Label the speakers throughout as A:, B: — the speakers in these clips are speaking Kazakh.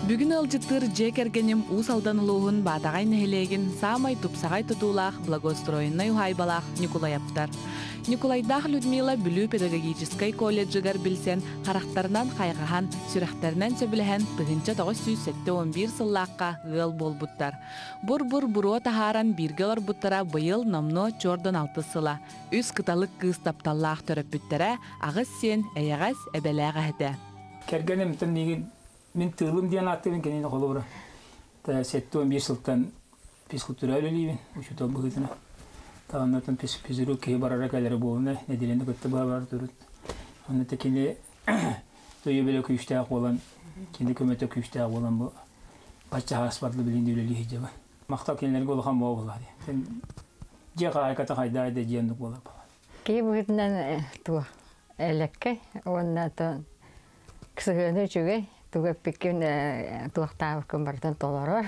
A: Бүгін алжыттыр жекергенім ұс алданылуғын батағай нәхелегін самай тупсағай тұтулақ благоустроенной ухайбалақ Николаевтар. Николайдақ Людмила Бүлі педагогической колледжігер білсен, қарақтарынан қайғахан, сүрәқтерінен сөбіліген 1911 сыллаққа ғыл болбуттар. Бұр-бұр-бұруа тахаран биргелар бұттара бұйыл намно чордан 6 сыла. Үс қыталық қыз тапталлақ төріп бүттара, ағыз сен әйағаз әбәләға әді.
B: Кергенім мен тылым дейін аттығын кенені қолы бұра. 7-11 сылттан физкультура өлелейбін, үшітон бұғытына. Тағаннатын физиру кей барара кәлері болуына, неделенді көтті бұға бар тұрыд. Онында кенде тойы бөлі күйіштәғ болан, кенде көмөті күйіштәғ болан бұл. Бачаға аспарлы білінді өлелей жабы. Мақтал кенелерге олған бұға болады. Жеға айката қайдайды жиендік болады.
C: Кей бұғытынан туа әлекке, оннатын кісігіні жүгей. Туга пекин туақтағы көмбардан толарар.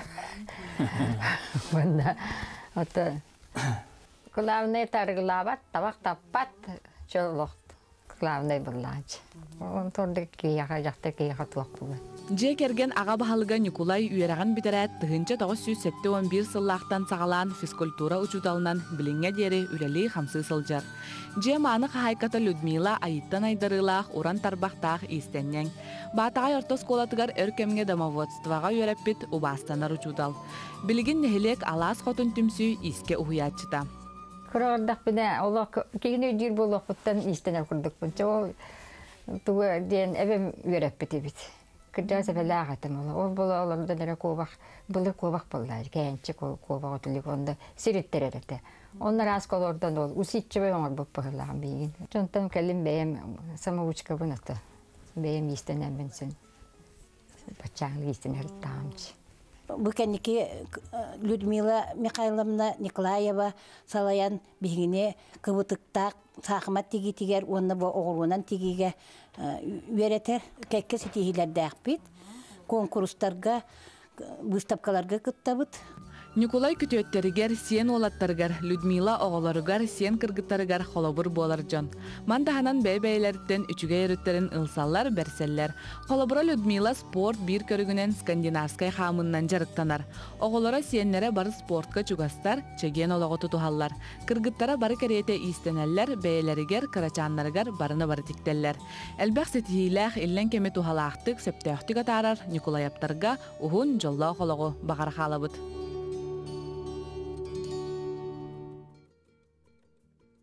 C: Бұнда оты главный тарғылабат, табақ таппат, жолуқт главный бұрлач. Он торды кейіға жақты кейіға туақ бұлы.
A: Жекерген аға бағалыға Николай үйераған бітерәт 1911 сыллақтан сағалан физкультура учуталынан біліңе дері үрелі қамсы сылжар. Жеманы қайқата Людмила айыттан айдарылақ уран тарбақтақ истеннен. Батағай ортос колатығар өркемге домоводстваға үйереппет убастанар учутал. Білігін нехелек алас қотын түмсүй иске ұхиятчыта.
C: Құрағырдақ біне, олар кейін өйдер болуқ бұттан истене құрдық бұнча. Ол туғы ден әбем үйереппет ебет. Кырдас белагатым ола. Ол бола оларда нәре ковақ, бұлы ковақ болар. Кәнчі ковақ өтілік онда сиреттерерді. Onlar az kolordan ol. Usitçi ve onlar bu pahırlağım beyin. Çontam kelim beyim samavuşka bunatı. Beyim istenen bensin. Bachağlı istenen tamamcı.
D: Bu kendiki Людмила Михайловна Николаева салаян бигине кыбытыктак сахмат тиги-тигер онны бу оғылынан тигиге үйретер. Кәкке сетихилерді ақпет. Конкурстарға, выставкаларға кыттабыт.
A: Николай күтөттерігер, сен олаттарығар, Людмила оғыларығар, сен кыргыттарығар холобур болар жон. Мандаханан бәй-бәйлерден үчіге еріттерін ылсаллар, бәрселлер. Холобура Людмила спорт бір көрігінен скандинавскай хамыннан жарықтанар. Оғылара сенлері бары спортқа чугастар, чеген олығы тұтуғалар. Кыргыттара бары кәрете истенеллер, бәйлерігер, карачанларығар барыны бары тіктеллер. Әлбәқ сетихиләқ иллен кеме тухалақтық, септәқтік атарар Николай аптарға ұғын жолла оғылығы бағар қалабыд.